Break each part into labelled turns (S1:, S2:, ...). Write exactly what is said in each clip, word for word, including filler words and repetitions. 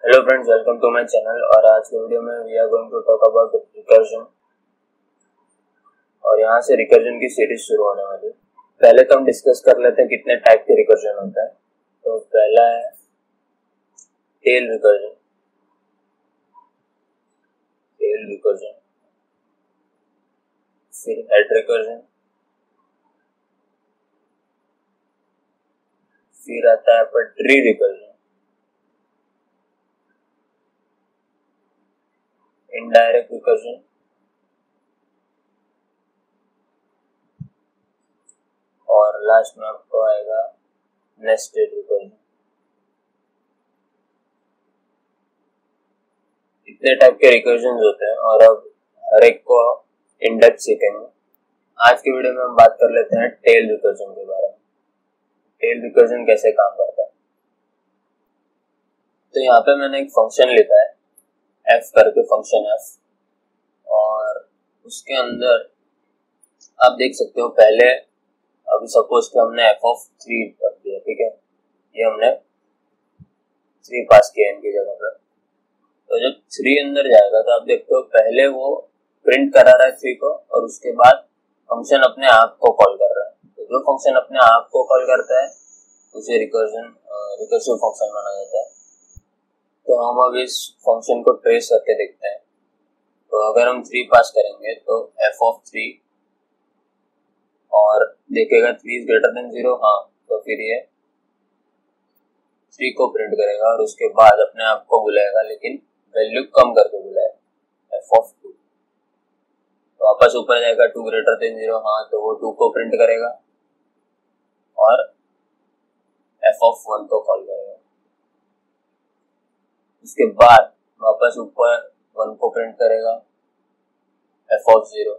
S1: Hello friends, welcome to my channel. और आज के वीडियो में we are going to talk about recursion. और यहाँ से रिकर्जन की सीरीज शुरू होने वाली है। पहले तो हम डिस्कस कर लेते हैं कितने टाइप के रिकर्जन होता है। तो पहला है टेल रिकर्जन। टेल रिकर्जन फिर हेड रिकर्जन, फिर आता है पर ट्री रिकर्जन, इनडायरेक्ट रिकर्जन, और लास्ट में आपको आएगा नेस्टेड रिकर्जन। इतने टाइप के रिकर्जन होते हैं और अब हर एक को इन डेप्थ सीखेंगे। आज की वीडियो में हम बात कर लेते हैं टेल रिकर्जन के बारे में। टेल रिकर्जन कैसे काम करता है। तो यहाँ पे मैंने एक फंक्शन लिखा है एफ करके, फंक्शन एफ, और उसके अंदर आप देख सकते हो पहले अभी सपोज कि हमने एफ ऑफ थ्री रख दिया, ठीक है, ये हमने थ्री पास किया इनकी जगह पर। तो जब थ्री अंदर जाएगा तो आप देखते हो पहले वो प्रिंट करा रहा है थ्री को, और उसके बाद फंक्शन अपने आप को कॉल कर रहा है। तो जो फंक्शन अपने आप को कॉल करता है उसे रिकर्जन रिकर्सिव फंक्शन माना जाता है। तो हम अब इस फंक्शन को ट्रेस करके देखते हैं। तो अगर हम थ्री पास करेंगे तो एफ ऑफ थ्री, और देखेगा three is greater than zero, हाँ, तो फिर ये थ्री को प्रिंट करेगा और उसके बाद अपने आप को बुलाएगा, लेकिन वैल्यू कम करके बुलाएगा एफ ऑफ टू। तो वापस ऊपर जाएगा टू ग्रेटर देन जीरो, हाँ, तो वो टू को प्रिंट करेगा और एफ ऑफ वन को कॉल करेगा। उसके बाद वापस ऊपर वन को प्रिंट करेगा एफ ऑफ जीरो,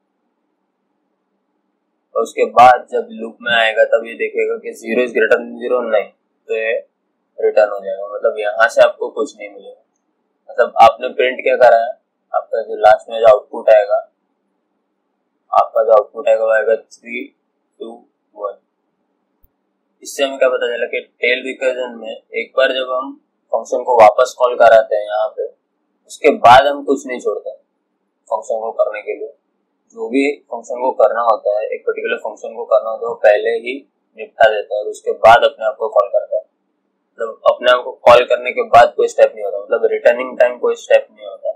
S1: और उसके बाद जब लूप में आएगा तब ये देखेगा कि zero is greater than zero, नहीं, तो ये रिटर्न हो जाएगा। मतलब यहाँ से आपको कुछ नहीं मिलेगा। मतलब आपने प्रिंट क्या करा है, आपका जो लास्ट में जो आउटपुट आएगा, आपका जो आउटपुट आएगा वो आएगा थ्री टू वन। इससे हमें क्या पता चला कि टेल रिकर्जन में एक बार जब हम फंक्शन को वापस कॉल कराते हैं यहाँ पे, उसके बाद हम कुछ नहीं छोड़ते फंक्शन को करने के लिए। जो भी फंक्शन को करना होता है, एक पर्टिकुलर फंक्शन को करना होता है, वो पहले ही निपटा देता है और उसके बाद अपने आप को कॉल करता है। मतलब अपने आप को कॉल करने के बाद कोई स्टेप नहीं होता, मतलब रिटर्निंग टाइम कोई स्टेप नहीं होता।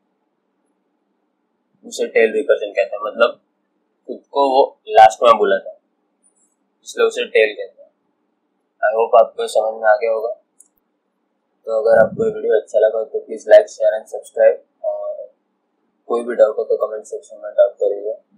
S1: उसे टेल रिकर्जन कहते हैं। मतलब खुद को वो लास्ट में बुलाता है, इसलिए उसे टेल कहते हैं। आई होप आपको समझ में आ गया होगा। तो अगर आपको वीडियो अच्छा लगा तो please like, share and subscribe, और कोई भी डाउट हो तो कमेंट सेक्शन में डाउट करिएगा।